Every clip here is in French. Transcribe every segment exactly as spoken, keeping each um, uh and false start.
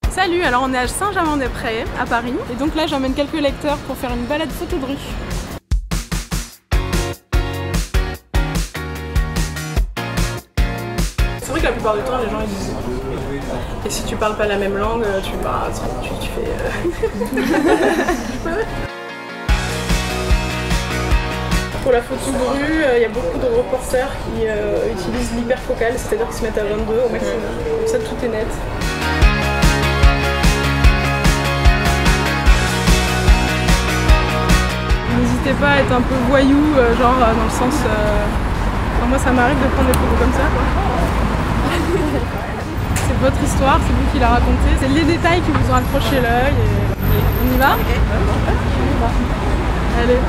Salut, alors on est à Saint-Germain-des-Prés, à Paris. Et donc là j'emmène quelques lecteurs pour faire une balade photo de rue. C'est vrai que la plupart du temps les gens ils disent et si tu parles pas la même langue, tu, bah, tu, tu fais... Euh... Pour la photo de rue, il euh, y a beaucoup de reporters qui euh, utilisent l'hyperfocale, c'est-à-dire qu'ils se mettent à vingt-deux au maximum. Comme ça tout est net. N'hésitez pas à être un peu voyou, euh, genre euh, dans le sens... Euh... Enfin, moi ça m'arrive de prendre des photos comme ça, quoi. C'est votre histoire, c'est vous qui la racontez, c'est les détails qui vous ont accroché l'œil. Et... On y va? Allez.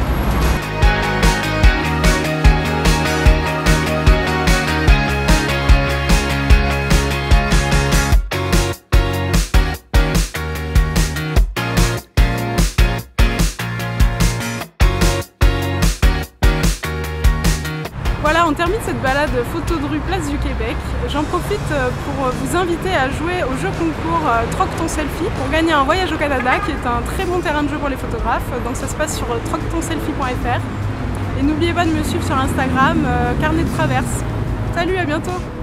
Voilà, on termine cette balade photo de rue Place du Québec. J'en profite pour vous inviter à jouer au jeu concours Troque ton selfie pour gagner un voyage au Canada qui est un très bon terrain de jeu pour les photographes. Donc ça se passe sur troque ton selfie point F R. Et n'oubliez pas de me suivre sur Instagram, euh, Carnet de Traverse. Salut, à bientôt!